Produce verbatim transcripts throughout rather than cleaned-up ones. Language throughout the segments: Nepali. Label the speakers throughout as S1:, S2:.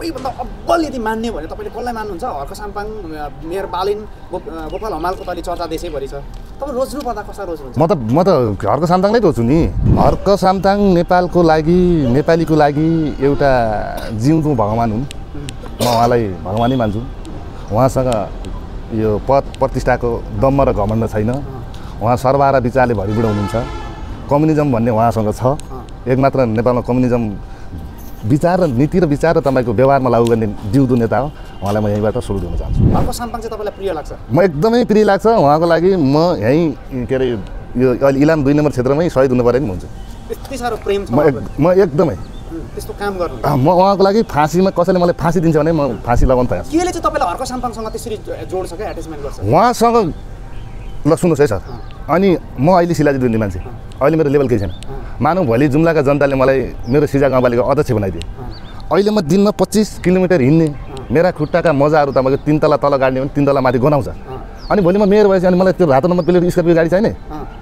S1: सबैभन्दा अब्बल यदि मान्ने भने तपाईँले कसलाई मान्नुहुन्छ? हर्क साम्पाङ, मेयर बालिन, गोपाल हमालको त अहिले चर्चा देशैभरि छ। तपाईँ रोज्नु पर्दा कसलाई रोज्नुहुन्छ?
S2: म त म त हर्क साम्ताङ नै रोज्छु नि। हर्क साम्ताङ नेपालको लागि, नेपालीको लागि एउटा जिउँदो भगवान हुन्। म उहाँलाई भगवानै मान्छु। उहाँसँग यो पद प्रतिष्ठाको दम्म र घमण्ड छैन। उहाँ सर्वहारा विचारले भरिपूर्ण हुनुहुन्छ। कम्युनिजम भन्ने उहाँसँग छ। एकमात्र नेपालमा कम्युनिजम विचार र नीति र विचार र तपाईँको व्यवहारमा लागू गर्ने जिउँदो नेता हो। उहाँलाई म यहीँबाट सुरु गर्न चाहन्छु।
S1: हर्क साम्पाङ चाहिँ तपाईँलाई प्रिय लाग्छ?
S2: म एकदमै प्रिय लाग्छ उहाँको लागि। म यहीँ के अरे यो अहिले इलाम दुई नम्बर क्षेत्रमै सहिद हुनु पऱ्यो नि हुन्छ।
S1: त्यति साह्रो प्रेम छ?
S2: म म एकदमै
S1: त्यस्तो काम गर्नु।
S2: म उहाँको लागि फाँसीमा कसैले मलाई फाँसी दिन्छ भने म फाँसी लगाउन तयार छु।
S1: केले चाहिँ तपाईँलाई हर्क साम्पाङसँग त्यसरी जोड्छ क्या, एट्याचमेन्ट गर्छ?
S2: उहाँसँग ल सुन्नुहोस् है सर, अनि म अहिले शिलाजी दिने मान्छे, अहिले मेरो लेभल केही छैन। मानौँ भोलि जुम्लाका जनताले मलाई मेरो सिजा गाउँपालिका अध्यक्ष बनाइदिए, अहिले म दिनमा पच्चिस किलोमिटर हिँड्ने, मेरा खुट्टाका मजाहरू तपाईँको तिन तला तल गाड्ने भने तिन तला माथि गनाउँछ। अनि भोलि म मेयर भएपछि अनि मलाई त्यो रातो नम्बर प्लेट स्कर्पियो गाडी चाहिने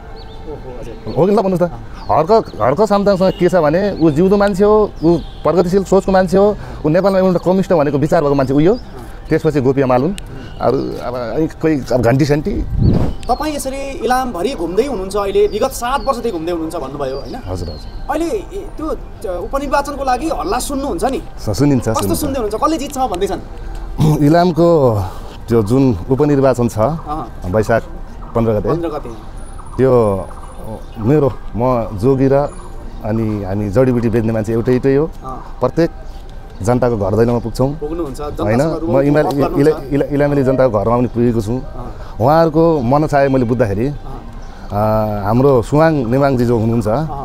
S2: हो कि ल भन्नुहोस् त। हर्क हर्क साम्ताङसँग के छ भने ऊ जिउँदो मान्छे हो, ऊ प्रगतिशील सोचको मान्छे हो, ऊ नेपालमा एउटा कम्युनिस्ट भनेको विचार भएको मान्छे उयो। त्यसपछि गोपिया मालुन अरू अब कोही अब घन्टी सन्टी।
S1: तपाईँ यसरी इलामभरि घुम्दै हुनुहुन्छ, अहिले विगत सात वर्षदेखि घुम्दै हुनुहुन्छ भन्नुभयो होइन?
S2: हजुर हजुर।
S1: अहिले त्यो उपनिर्वाचनको लागि हल्ला सुन्नुहुन्छ नि?
S2: सुनिन्छ।
S1: कस्तो सुन्दै हुनुहुन्छ? कसले जित्छ भन्दैछन्?
S2: इलामको त्यो जुन उपनिर्वाचन छ वैशाख पन्ध्र गते
S1: पन्ध्र गते
S2: त्यो मेरो म जोगी र अनि हामी जडीबुटी बेच्ने मान्छे एउटै एउटै हो। प्रत्येक जनताको घर दैलोमा पुग्छौँ होइन। म इला इलामेली जनताको घरमा पनि पुगेको छु। उहाँहरूको मनसाय मैले बुझ्दाखेरि हाम्रो सुवाङ नेमाङजी जो हुनुहुन्छ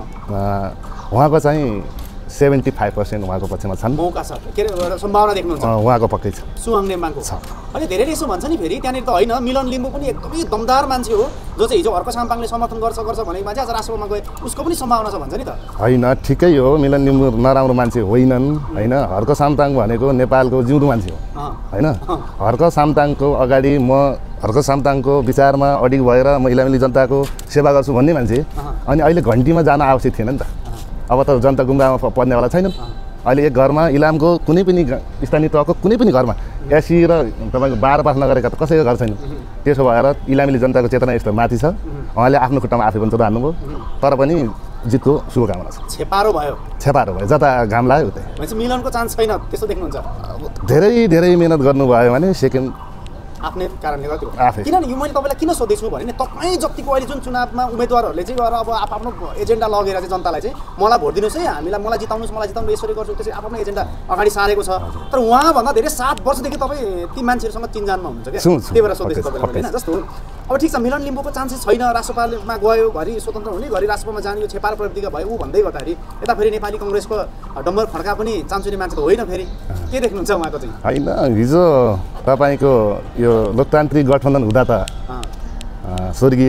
S2: उहाँको चाहिँ सेभेन्टी फाइभ पर्सेन्ट उहाँको पक्षमा छन्।
S1: मौका छ के अरे सम्भावना देख्नुहुन्छ?
S2: उहाँको पक्कै छ।
S1: सुवाङ नेमाङको छ। अहिले धेरैले यसो भन्छ नि फेरि त्यहाँनिर त होइन, मिलन लिम्बू पनि एकदमै दमदार मान्छे हो जो चाहिँ हिजो हर्क साम्पाङले समर्थन गर्छ गर्छ भनेको मान्छे आज राष्ट्रसभामा गए उसको पनि सम्भावना छ भन्छ नि त? होइन,
S2: ठिकै हो। मिलन लिम्बू नराम्रो मान्छे होइनन् होइन। हर्क साम्ताङ भनेको नेपालको जिउँदो मान्छे हो होइन। हर्क साम्ताङको अगाडि म हर्क साम्ताङको विचारमा अडिग भएर म इलामेली जनताको सेवा गर्छु भन्ने मान्छे अनि अहिले घन्टीमा जान आवश्यक थिएन नि त। अब त जनता गुम्बामा पर्नेवाला छैन। अहिले एक घरमा इलामको कुनै पनि स्थानीय तहको कुनै पनि घरमा एसी र तपाईँको बाह्र पास नगरेका त कसैको घर छैन। त्यसो भएर इलामेली जनताको चेतना यस्तो माथि छ। उहाँले आफ्नो खुट्टामा आफै पनि चोट हान्नुभयो, तर पनि जितको शुभकामना छ।
S1: छेपारो भयो
S2: छेपारो भयो जता घाम लाग्यो उतै।
S1: मिलनको चान्स छैन त्यस्तो देख्नुहुन्छ?
S2: धेरै धेरै मिहिनेत गर्नुभयो भने सेकेन्ड
S1: आफ्नै कारणले गर्दा
S2: आफै।
S1: किनभने यो मैले तपाईँलाई किन सोधेछु भने तपाईँ जतिको अहिले जुन चुनावमा उम्मेदवारहरूले चाहिँ गएर अब आफ्नो एजेन्डा लगेर चाहिँ जनतालाई चाहिँ मलाई भोट दिनुहोस् है, हामीलाई मलाई जिताउनुहोस्, मलाई जिताउनु यसरी गर्छु त्यसरी आफ्नो एजेन्डा अगाडि सारेको छ। तर उहाँभन्दा धेरै सात वर्षदेखि तपाईँ ती मान्छेहरूसँग चिनजानमा हुनुहुन्छ क्या, त्यही भएर सोधेछु तपाईँलाई होइन। जस्तो अब ठिक छ, मिलन लिम्बूको चान्सेस छैन, राष्ट्रपालमा गयो घरि स्वतन्त्र हुने घरि राष्ट्रपालमा जाने यो छेपारो प्रवृत्तिका भयो ऊ भन्दै गर्दाखेरि यता फेरि नेपाली कङ्ग्रेसको डम्बर खड्का पनि चान्चुने मान्छे त होइन। फेरि के देख्नुहुन्छ उहाँको चाहिँ?
S2: होइन, हिजो तपाईँको यो लोकतान्त्रिक गठबन्धन हुँदा त स्वर्गीय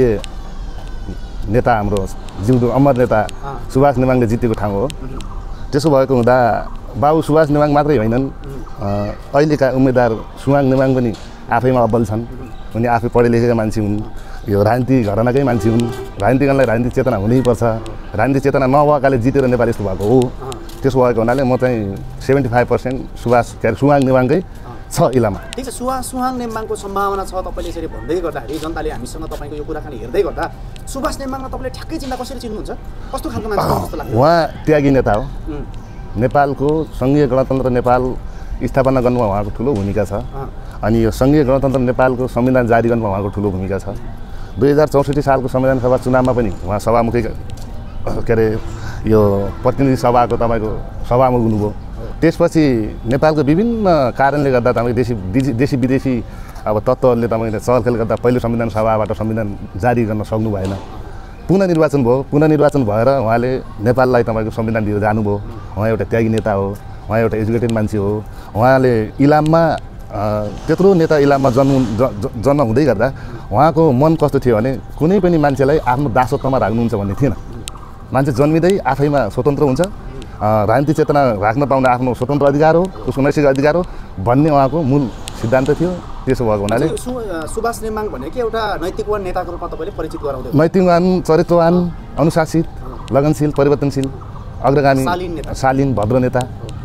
S2: नेता हाम्रो जिउँदो अमर नेता सुभाष नेमाङले जितेको ठाउँ हो। त्यसो भएको हुँदा बाबु सुभाष नेमाङ मात्रै होइनन्, अहिलेका उम्मेदवार सुवाङ नेमाङ पनि आफैमा अब्बल छन्। उनी आफै पढे लेखेका मान्छे हुन्, यो राजनीति घरानाकै मान्छे हुन्। राजनीतिज्ञलाई राजनीतिक चेतना हुनैपर्छ। राजनीतिक चेतना नभएकाले जितेर नेपाल यस्तो भएको हो। त्यसो भएको हुनाले म चाहिँ सेभेन्टी फाइभ पर्सेन्ट सुभाष के अरे सुवाङ नेमाङकै छ इलामा।
S1: ठिक छ, सुवा सुहाङ नेमाङको सम्भावना छ। तपाईँले यसरी भन्दै गर्दाखेरि जनताले हामीसँग तपाईँको यो कुराकानी हेर्दै गर्दा सुभाष नेमाङमा तपाईँले ठ्याक्कै चिन्ता कसरी चिन्नुहुन्छ? कस्तो खालको मान्छे जस्तो लाग्छ?
S2: उहाँ त्यागी नेता हो। नेपालको सङ्घीय गणतन्त्र नेपाल स्थापना गर्नुमा उहाँको ठुलो भूमिका छ। अनि यो सङ्घीय गणतन्त्र नेपालको संविधान जारी गर्नुमा उहाँको ठुलो भूमिका छ। दुई हजार चौसठी सालको संविधान सभा चुनावमा पनि उहाँ सभामुखी के अरे यो प्रतिनिधि सभाको तपाईँको सभामुख हुनुभयो। त्यसपछि नेपालको विभिन्न कारणले गर्दा तपाईँको देशी देशी विदेशी अब तत्त्वहरूले तपाईँले चलखेल गर्दा पहिलो संविधान सभाबाट संविधान जारी गर्न सक्नु भएन। पुनः निर्वाचन भयो। पुनः निर्वाचन भएर उहाँले नेपाललाई तपाईँको संविधान दिएर जानुभयो। उहाँ एउटा त्यागी नेता हो, उहाँ एउटा एजुकेटेड मान्छे हो। उहाँले इलाममा त्यत्रो नेता इलाममा जन्म जन्म हुँदै गर्दा उहाँको मन कस्तो थियो भने कुनै पनि मान्छेलाई आफ्नो दासत्वमा राख्नुहुन्छ भन्ने थिएन। मान्छे जन्मिँदै आफैमा स्वतन्त्र हुन्छ, राजनीतिक चेतना राख्न पाउने आफ्नो स्वतन्त्र अधिकार हो, उसको नैतिक अधिकार हो भन्ने उहाँको मूल सिद्धान्त थियो। त्यसो भएको हुनाले
S1: सुभाष नेमाङ भनेको एउटा नैतिकवान नेताको रूपमा तपाईँले परिचित गराउँदै
S2: नैतिकवान, चरित्रवान, अनुशासित, लगनशील, परिवर्तनशील, अग्रगामी, शालीन, भद्र नेता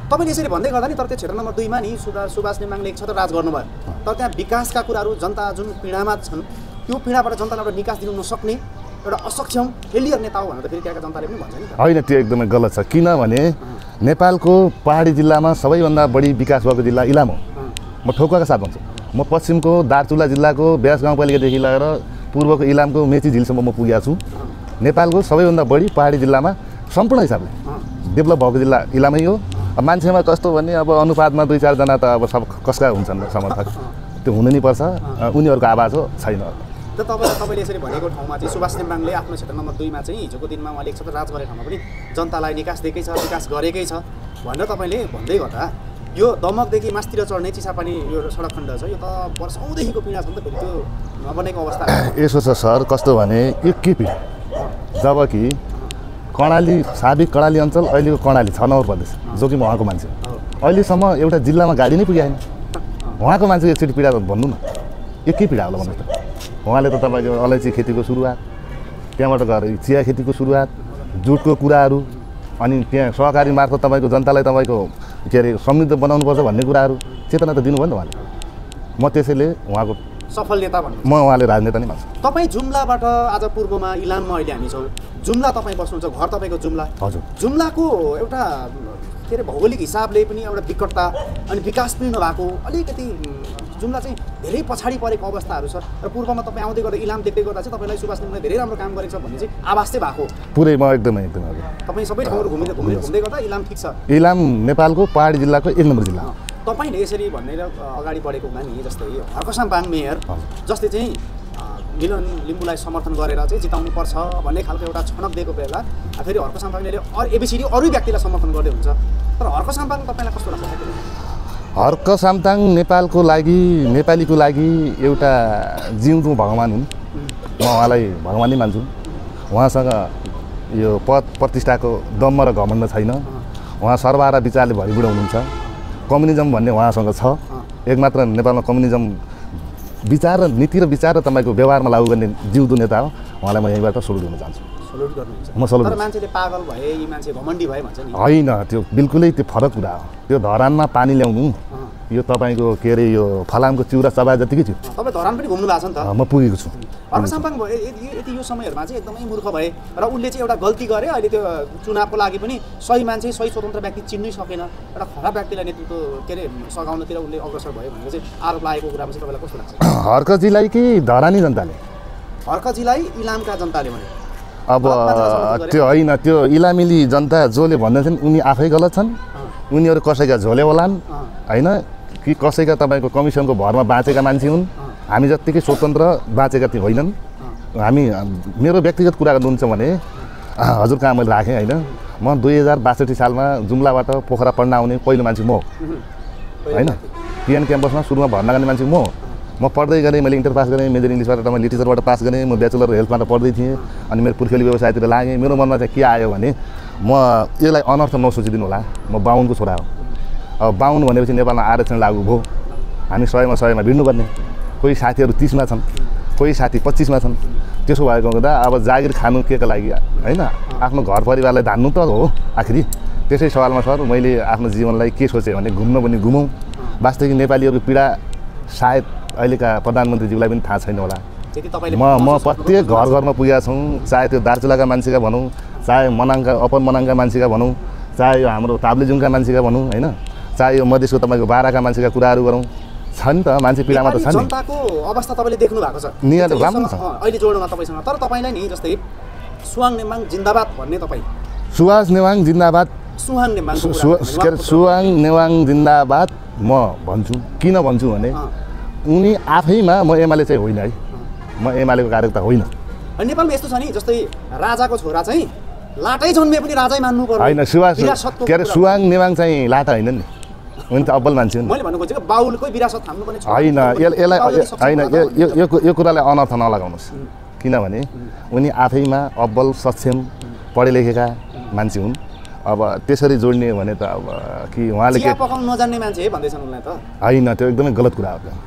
S1: तपाईँले यसरी भन्दै गर्दा नि तर त्यो क्षेत्र नम्बर दुईमा नि सुधा सुभाष नेमाङले एकछत्र राज गर्नुभयो तर त्यहाँ विकासका कुराहरू जनता जुन पीडामा छन् त्यो पीडाबाट जनतालाई एउटा निकास दिनु नसक्ने एउटा असक्षम फेलियर नेता हो भनेर फेरि त्यहाँका जनताले पनि भन्छ नि
S2: होइन त्यो एकदमै गलत छ किनभने नेपालको पहाडी जिल्लामा सबैभन्दा बढी विकास भएको जिल्ला इलाम हो म ठोक्काका साथ भन्छु म पश्चिमको दार्चुला जिल्लाको ब्यास गाउँपालिकादेखि लगेर पूर्वको इलामको मेची झिलसम्म म पुगेको छु नेपालको सबैभन्दा बढी पहाडी जिल्लामा सम्पूर्ण हिसाबले डेभलप भएको जिल्ला इलामै हो अब मान्छेमा कस्तो भने अब अनुपातमा दुई चारजना त अब सब कसका हुन्छन् समर्थक त्यो हुनु नै पर्छ उनीहरूको आवाज हो छैन
S1: त तपाईँ तपाईँले यसरी भनेको ठाउँमा चाहिँ सुभाष नेमाङले आफ्नो क्षेत्र नम्बर दुईमा चाहिँ हिजोको दिनमा उहाँले एकछत्र राज गरेको ठाउँमा पनि जनतालाई निकास दिएकै छ विकास गरेकै छ भनेर तपाईँले भन्दै गर्दा यो दमकदेखि मास्तिर चढ्ने चिसापानी यो सडक खण्ड छ यो त वर्षौँदेखिको पीडा छ नि त फेरि त्यो नबनेको अवस्था
S2: यसो छ सर कस्तो भने यो के पीडा जब कि कर्णाली साबिक कर्णाली अञ्चल अहिलेको कर्णाली छ नम्बर प्रदेश जो कि म उहाँको मान्छे अहिलेसम्म एउटा जिल्लामा गाडी नै पुगेन उहाँको मान्छेको एकचोटि पीडा भन्नु न यो के पीडा होला भन्नुहोस् त उहाँले त तपाईँको अलैँची खेतीको सुरुवात त्यहाँबाट गएर चिया खेतीको सुरुवात जुटको कुराहरू अनि त्यहाँ सहकारी मार्फत तपाईँको जनतालाई तपाईँको के अरे समृद्ध बनाउनुपर्छ भन्ने कुराहरू चेतना त दिनुभयो नि त उहाँले म त्यसैले उहाँको
S1: सफल नेता भन्नु
S2: म उहाँले राजनेता नै मान्छु
S1: तपाईँ जुम्लाबाट आज पूर्वमा इलाममा अहिले हामी छौँ जुम्ला तपाईँ बस्नुहुन्छ घर तपाईँको जुम्ला
S2: हजुर
S1: जुम्लाको एउटा के अरे भौगोलिक हिसाबले पनि एउटा विकटता अनि विकास पनि नभएको अलिकति जुम्ला चाहिँ धेरै पछाडि परेको अवस्थाहरू छ र पूर्वमा तपाईँ आउँदै गर्दा इलाम देख्दै गर्दा चाहिँ तपाईँलाई सुभाष नेमाङले धेरै राम्रो काम गरेको छ भन्ने चाहिँ आवाज चाहिँ भएको
S2: पुरै म एकदमै एकदमै हजुर
S1: तपाईँ सबै ठाउँहरू घुमेर घुमेर घुम्दै गर्दा इलाम ठिक छ
S2: इलाम नेपालको पहाडी जिल्लाको एक नम्बर जिल्ला हो
S1: तपाईँले यसरी भनेर अगाडि बढेको मानि जस्तै हर्कसाम्पाङ मेयर जसले चाहिँ मिलन लिम्बूलाई समर्थन गरेर चाहिँ जिताउनु पर्छ भन्ने खालको एउटा छनक दिएको बेला फेरि हर्कसाम्पाङले अरू एबिसिडी अरू व्यक्तिलाई समर्थन गर्दै हुन्छ तर हर्कसाम्पाङ तपाईँलाई कस्तो लाग्छ
S2: हर्कसाम्पाङ नेपालको लागि नेपालीको लागि एउटा जिउँदो भगवान् हुन् म उहाँलाई भगवान् नै मान्छु उहाँसँग यो पद प्रतिष्ठाको दम र घमण्ड छैन उहाँ सर्वहारा विचारले भरिपूर्ण हुनुहुन्छ कम्युनिजम भन्ने उहाँसँग छ एकमात्र नेपालमा कम्युनिजम विचार र नीति र विचार र तपाईँको व्यवहारमा लागू गर्ने जिउँदो नेता हो उहाँलाई म यहीँबाट सल्युट गर्न चाहन्छु
S1: सल्युट गर्नुहुन्छ
S2: म सल्युट
S1: तर मान्छेले पागल भए यी मान्छे घमण्डी भए भन्छ नि
S2: होइन त्यो बिल्कुलै त्यो फरक कुरा हो त्यो धरानमा पानी ल्याउनु यो तपाईँको के अरे यो फलामको चिउरा चबा जतिकै थियो
S1: तपाईँ धरान पनि घुम्नु भएको छ नि त
S2: म पुगेको छु
S1: हर्कसाम्पाङ भयो यति यो समयहरूमा चाहिँ एकदमै मूर्ख भए र उनले चाहिँ एउटा गल्ती गरे अहिले त्यो चुनावको लागि पनि सही मान्छे सही स्वतन्त्र व्यक्ति चिन्नै सकेन एउटा खराब व्यक्तिलाई नेतृत्व के अरे सघाउनतिर उसले अग्रसर भयो भनेर चाहिँ आरोप लागेको कुरामा चाहिँ तपाईँलाई कस्तो लाग्छ
S2: हर्कजीलाई कि धरानी जनताले
S1: हर्कजीलाई इलामका जनताले भने
S2: अब त्यो होइन त्यो इलामिली जनता जसले भन्दैछन् उनी आफै गलत छन् उनीहरू कसैका झोले होलान् होइन कि कसैका तपाईँको कमिसनको भरमा बाँचेका मान्छे हुन् हामी जत्तिकै स्वतन्त्र बाँचेका त्यो होइनन् हामी मेरो व्यक्तिगत कुरा गर्नुहुन्छ भने हजुर कहाँ मैले राखेँ होइन म दुई हजार बासठी सालमा जुम्लाबाट पोखरा पढ्न आउने पहिलो मान्छे म होइन पिएन क्याम्पसमा सुरुमा भर्ना गर्ने मान्छे म म पढ्दै गरेँ मैले इन्टर पास गरेँ मेजर इङ्ग्लिसबाट म लिटरेचरबाट पास गरेँ म ब्याचलर हेल्थबाट पढ्दै थिएँ अनि मेरो पुर्खेली व्यवसायतिर लागेँ मेरो मनमा चाहिँ के आयो भने म यसलाई अनर्थ नसोचिदिनु होला म बाहुनको छोरा हो अब बाहुन भनेपछि नेपालमा आरक्षण लागू भयो हामी सयमा सयमा भिड्नुपर्ने कोही साथीहरू तिसमा छन् कोही साथी पच्चिसमा छन् त्यसो भएको हुँदा अब जागिर खानु के को लागि होइन आफ्नो घर परिवारलाई धान्नु त हो आखिरी त्यसै सवालमा सर मैले आफ्नो जीवनलाई के सोचेँ भने घुम्न पनि घुमौँ वास्तविक नेपालीहरूको पीडा सायद अहिलेका प्रधानमन्त्रीज्यूलाई पनि थाहा छैन होला म म प्रत्येक घर घरमा पुगेका छौँ चाहे त्यो दार्चुलाका मान्छेका भनौँ चाहे मनाङका अप्पर मनाङका मान्छेका भनौँ चाहे यो हाम्रो ताप्लेजुङका मान्छेका भनौँ होइन चाहे यो मधेसको तपाईँको बाह्रका मान्छेका कुराहरू गरौँ छ नि त मान्छे पीडामा त छ नि
S1: जनताको अवस्था तपाईँले देख्नु भएको छ
S2: निहाल राम्रो छ
S1: अहिले जोड्नुमा तपाईँसँग तर तपाईँलाई नि जस्तै सुवाङ नेमाङ जिन्दाबाद भन्ने तपाईँ
S2: सुभाष नेवाङ जिन्दाबाद
S1: सुहाङ नेमाङ
S2: सुवाङ नेवाङ जिन्दाबाद म भन्छु किन भन्छु भने उनी आफैमा म एमाले चाहिँ होइन है म एमालेको कार्यकर्ता होइन
S1: नेपालमा यस्तो छ नि जस्तै राजाको छोरा चाहिँ लाटै जन्मे पनि राजै मान्नु पर्यो
S2: होइन सुभाष के अरे सुवाङ नेवाङ चाहिँ लाटा होइन नि उनी त अब्बल मान्छे हो
S1: मैले भन्नु खोजेको बाउलकै विरासत थाम्नु पर्ने
S2: होइन यसलाई होइन यो यो कुरालाई अनर्थ नलगाउनुहोस् किनभने उनी आफैमा अब्बल सक्षम पढे लेखेका मान्छे हुन् अब त्यसरी जोड्ने भने त अब कि उहाँले
S1: के पकाउन नजान्ने मान्छे भन्दैछन् उनलाई त
S2: होइन त्यो एकदमै गलत कुरा हो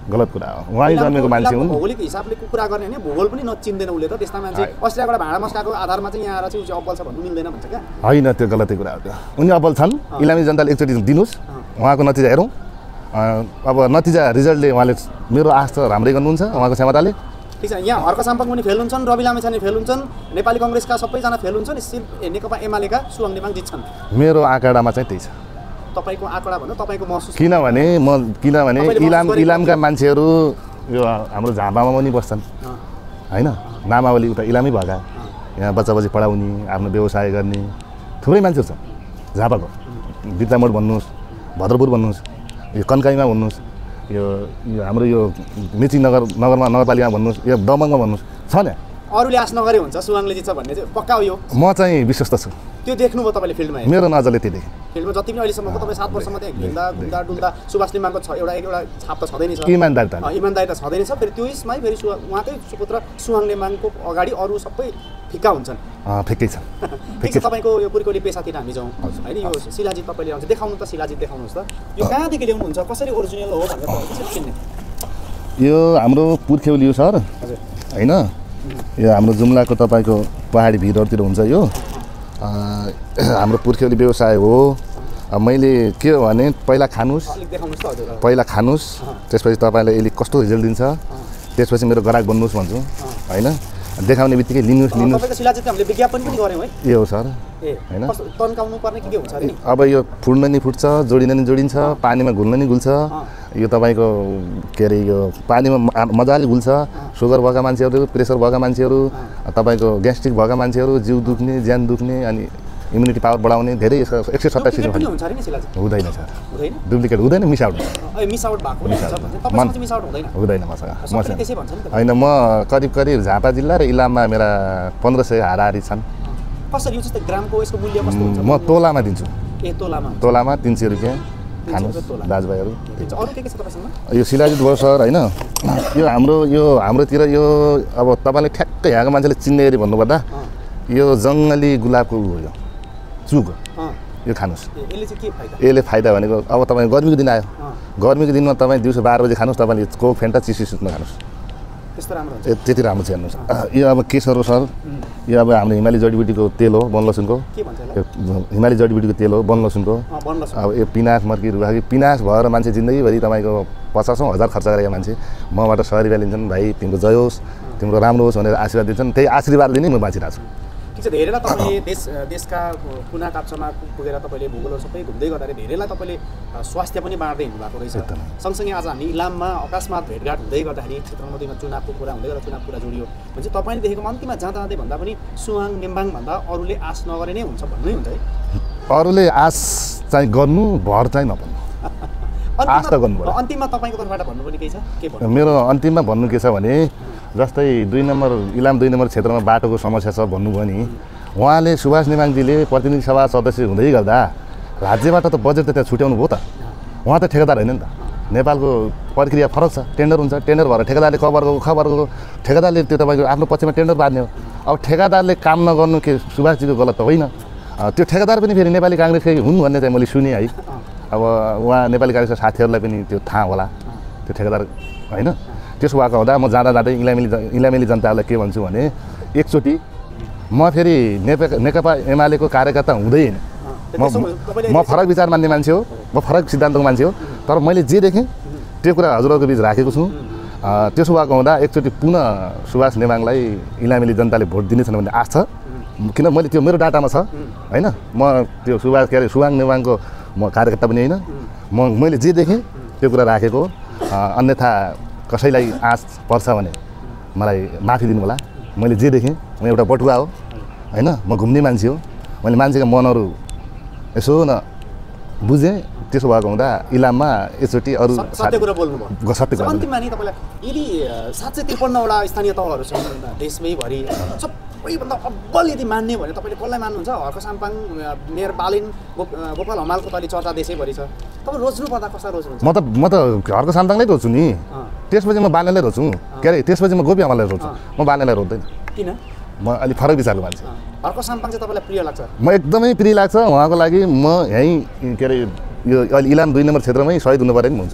S2: गलत कुरा हो उहाँ जन्मेको मान्छे हुन्
S1: भौगोलिक हिसाबले कुरा गर्ने भने भूगोल पनि नचिन्दैन उसले त त्यस्ता मान्छे अस्ट्रेलियाबाट भाँडा मस्काको आधारमा चाहिँ यहाँ आएर चाहिँ ऊ अब्बल छ भन्नु मिल्दैन भन्छ क्या
S2: होइन त्यो गलतै कुरा हो त्यो उनी अब्बल छन् इलामी जनताले एकचोटि दिनुहोस् उहाँको नतिजा हेरौँ अब नतिजा रिजल्टले उहाँले मेरो आश त राम्रै गर्नुहुन्छ उहाँको क्षमताले
S1: ठिक छ यहाँ हर्क साम्पाङ पनि फेल हुन्छन् रवि लामिछाने फेल हुन्छन् नेपाली कङ्ग्रेसका सबैजना फेल हुन्छन् सिर्फ नेकपा एमालेका सुवाङ नेमाङ जित्छन्
S2: मेरो आँकडामा चाहिँ त्यही छ
S1: तपाईँको आँकडा भन्नु तपाईँको महसुस
S2: किनभने म किनभने इलाम इलामका मान्छेहरू यो हाम्रो झापामा पनि बस्छन् होइन नामावली उता इलामै भएका यहाँ बच्चा बच्ची पढाउने आफ्नो व्यवसाय गर्ने थुप्रै मान्छेहरू छ झापाको बिर्तामोड भन्नुहोस् भद्रपुर भन्नुहोस् यो कन्काईमा भन्नुहोस् यो हाम्रो यो मेची नगर नगरमा नगरपालिकामा भन्नुहोस् यो दमङमा भन्नुहोस् छ नि
S1: अरूले आश नगरे हुन्छ सुवाङले जित्छ भन्ने चाहिँ पक्का हो यो
S2: म चाहिँ विश्वस्त छु
S1: त्यो देख्नुभयो तपाईँले फिल्डमा
S2: मेरो नजरले त्यो देखेँ
S1: फिल्डमा जति पनि अहिलेसम्मको तपाईँ सात वर्षमा त्यहाँ हिँड्दा घुम्दा डुल्दा सुभाष लिम्बाङको छ एउटा एउटा छाप त छँदै नै छ
S2: इमान्दारिता
S1: इमान्दारिता छँदै नै छ फेरि त्यसमै फेरि सुवा उहाँकै सुपुत्र सुवाङ नेमाङको अगाडि अरू सबै फिक्का हुन्छन्
S2: फिक्कै छ
S1: तपाईँको यो पुर्कोली पेसातिर हामी जाउँ होइन यो शिलाजित तपाईँले आउँछ देखाउनु त शिलाजित देखाउनुहोस् त यो कहाँदेखि ल्याउनुहुन्छ कसरी ओरिजिनल हो भनेर कसरी चिन्ने
S2: यो हाम्रो पुर्ख्यौली हो सर होइन यो हाम्रो जुम्लाको तपाईँको पहाडी भिरहरूतिर हुन्छ यो हाम्रो पुर्ख्यौली व्यवसाय हो मैले के हो भने पहिला खानुहोस् पहिला खानुहोस् त्यसपछि तपाईँलाई यसले कस्तो रिजल्ट दिन्छ त्यसपछि मेरो ग्राहक बन्नुहोस् भन्छु होइन देखाउने बित्तिकै लिनुहोस् लिनुहोस् ए हो सर होइन अब यो फुट्न नि फुट्छ जोडिन नि जोडिन्छ पानीमा घुल्न नि घुल्छ यो तपाईँको के अरे यो पानीमा मजाले घुल्छ सुगर भएका मान्छेहरू प्रेसर भएका मान्छेहरू तपाईँको ग्यास्ट्रिक भएका मान्छेहरू जिउ दुख्ने ज्यान दुख्ने अनि इम्युनिटी पावर बढाउने धेरै एक सय सत्ताइस हुँदैन सर डुप्लिकेट हुँदैन मिसाउट हुँदैन मसँग मसँग होइन म करिब करिब झापा जिल्ला र इलाममा मेरा पन्ध्र सय हाराहारी छन् म तोलामा दिन्छु तोलामा तिन सय रुपियाँ खानुहोस् दाजुभाइहरू यो शिलाजित भयो सर होइन यो हाम्रो यो हाम्रोतिर यो अब तपाईँले ठ्याक्कै यहाँको मान्छेले चिन्ने गरी भन्नुपर्दा यो जङ्गली गुलाबको हो यो चुक यो खानुहोस् यसले फाइदा भनेको अब तपाईँ गर्मीको दिन आयो गर्मीको दिनमा तपाईँ दिउँसो बाह्र बजी खानुहोस् तपाईँले कोक फेन्टा चिसो सुत्न खानुहोस् त्यति राम्रो छ हेर्नुहोस् यो अब केसर हो सर यो अब हाम्रो हिमाली जडीबुटीको तेल हो वन लसुनको हिमाली जडीबुटीको तेल हो वन लसुनको अब यो पिनास मर्की रुखा पिनास भएर मान्छे जिन्दगीभरि तपाईँको पचासौँ हजार खर्च गरेका मान्छे मबाट सय रुपियाँ लिन्छन् भाइ तिम्रो जय होस् तिम्रो राम्रो होस् भनेर आशीर्वाद दिन्छन् त्यही आशीर्वादले नै म बाँचिरहेको छु
S1: ठिक छ धेरैलाई तपाईँले देश देशका कुना काप्चामा पुगेर तपाईँले भूगोलहरू सबै घुम्दै गर्दाखेरि धेरैलाई तपाईँले स्वास्थ्य पनि बाँड्दै हिँड्नुभएको रहेछ सँगसँगै आज हामी इलाममा अकस्मात भेटघाट हुँदै गर्दाखेरि क्षेत्र नम्बर दुईमा चुनावको कुरा हुँदै गर्दा चुनाव कुरा जोडियो भने चाहिँ तपाईँले देखेको अन्तिममा जाँदा जाँदै भन्दा पनि सुवाङ नेम्बाङ भन्दा अरूले आश नगरे नै हुन्छ भन्नै हुन्छ है
S2: अरूले आश चाहिँ गर्नु भर चाहिँ नभन्नु आश त गर्नु
S1: अन्तिममा तपाईँको तर्फबाट भन्नुपर्ने केही छ के भन्नु
S2: मेरो अन्तिममा भन्नु के छ भने जस्तै दुई नम्बर इलाम दुई नम्बर क्षेत्रमा बाटोको समस्या छ भन्नुभयो नि उहाँले सुभाष नेमाङजीले प्रतिनिधि सभा सदस्य हुँदै गर्दा राज्यबाट त बजेट त त्यहाँ छुट्याउनु भयो त उहाँ त ठेकेदार होइन नि त नेपालको प्रक्रिया फरक छ टेन्डर हुन्छ टेन्डर भएर ठेकेदारले खबरको खबरको ठेकेदारले त्यो तपाईँको आफ्नो पक्षमा टेन्डर पार्ने हो अब ठेकेदारले काम नगर्नु के सुभाषजीको गलत त होइन त्यो ठेकेदार पनि फेरि नेपाली काङ्ग्रेसकै हुन् भन्ने चाहिँ मैले सुनेँ है अब उहाँ नेपाली काङ्ग्रेसका साथीहरूलाई पनि त्यो थाहा होला त्यो ठेकेदार होइन त्यसो भएको हुँदा म जाँदा जाँदै इलामेली इलामेली जनताहरूलाई के भन्छु भने एकचोटि म फेरि नेपा नेकपा एमालेको कार्यकर्ता हुँदै होइन म म फरक विचार मान्ने मान्छे हो म फरक सिद्धान्तको मान्छे हो तर मैले जे देखेँ त्यो कुरा हजुरहरूको बिच राखेको छु त्यसो भएको हुँदा एकचोटि पुनः सुभाष नेमाङलाई इलामेली जनताले भोट दिनेछन् भन्ने आश छ किन मैले त्यो मेरो डाटामा छ होइन म त्यो सुभाष के अरे सुवाङ नेमाङको म कार्यकर्ता पनि होइन म मैले जे देखेँ त्यो कुरा राखेको अन्यथा कसैलाई आँच पर्छ भने मलाई माफी दिनु होला मैले जे देखेँ म एउटा बटुवा हो होइन म घुम्ने मान्छे हो मैले मान्छेका मनहरू यसो न बुझेँ त्यसो भएको हुँदा इलाममा एकचोटि अरू
S1: सत्य कुरा बोल्नुभयो
S2: सत्य कुरा
S1: अन्तिममा नि तपाईँलाई यदि सात सय त्रिपन्नवटा स्थानीय तहहरू छन् देशमैभरि सबैभन्दा अब्बल यदि मान्ने भने तपाईँले कसलाई मान्नुहुन्छ हर्क साम्पाङ मेयर बालिन गोपाल हमालको त अहिले चर्चा देशैभरि छ तपाईँ रोज्नु पर्दा कसलाई रोज्नुहुन्छ
S2: म त म त हर्क साम्पाङलाई रोज्छु नि त्यसपछि म बालेनलाई रोज्छु के अरे त्यसपछि म गोपी हमाललाई रोज्छु म बालेनलाई रोज्दैन
S1: किन
S2: म अलिक फरक विचारको मान्छे
S1: हर्क साम्पाङ चाहिँ तपाईँलाई प्रिय लाग्छ
S2: म एकदमै प्रिय लाग्छ उहाँको लागि म यहीँ के अरे यो अहिले इलाम दुई नम्बर क्षेत्रमै सहिद हुनु पऱ्यो नि भन्छु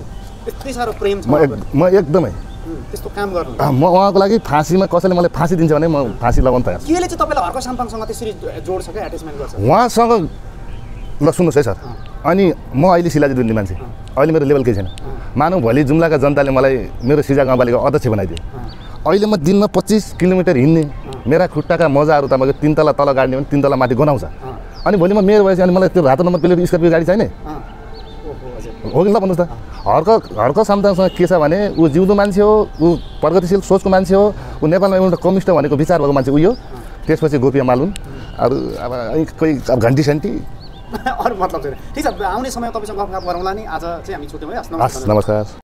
S1: यति साह्रो प्रेम छ
S2: म एक म एकदमै
S1: त्यस्तो काम गर्नु
S2: म उहाँको लागि फाँसीमा कसैले मलाई फाँसी दिन्छ भने म फाँसी लगाउन तयार छु।
S1: केले चाहिँ तपाईँलाई हर्क साम्पाङसँग त्यसरी जोड छ क्या एट्याचमेन्ट गर्छ
S2: उहाँसँग ल सुन्नुहोस् है सर, अनि म अहिले शिलाजी दुन्ने मान्छे, अहिले मेरो लेभल केही छैन। मानौँ भोलि जुम्लाका जनताले मलाई मेरो सिजा गाउँपालिका अध्यक्ष बनाइदियो, अहिले म दिनमा पच्चिस किलोमिटर हिँड्ने, मेरा खुट्टाका मजाहरू तपाईँको तिन तला तल गाड्ने भने तिन तला माथि गनाउँछ। अनि भोलि म मेरो भएपछि अनि मलाई त्यो रातो नम्बर प्लेट स्कर्पियो गाडी चाहिने हो कि ल भन्नुहोस् त। हर्क हर्क साम्ताङसँग के छ भने ऊ जिउँदो मान्छे हो, ऊ प्रगतिशील सोचको मान्छे हो, ऊ नेपालमा एउटा कम्युनिस्ट भनेको विचार भएको मान्छे उयो। त्यसपछि गोपिया मालुन अरू अब कोही अब घन्टी सन्टी
S1: अरू मतलब छैन। ठिक छ, आउने समय तपाईँसँग गफ गरौँला नि। आज चाहिँ हामी छुट्यौँ है।
S2: हस् नमस्कार।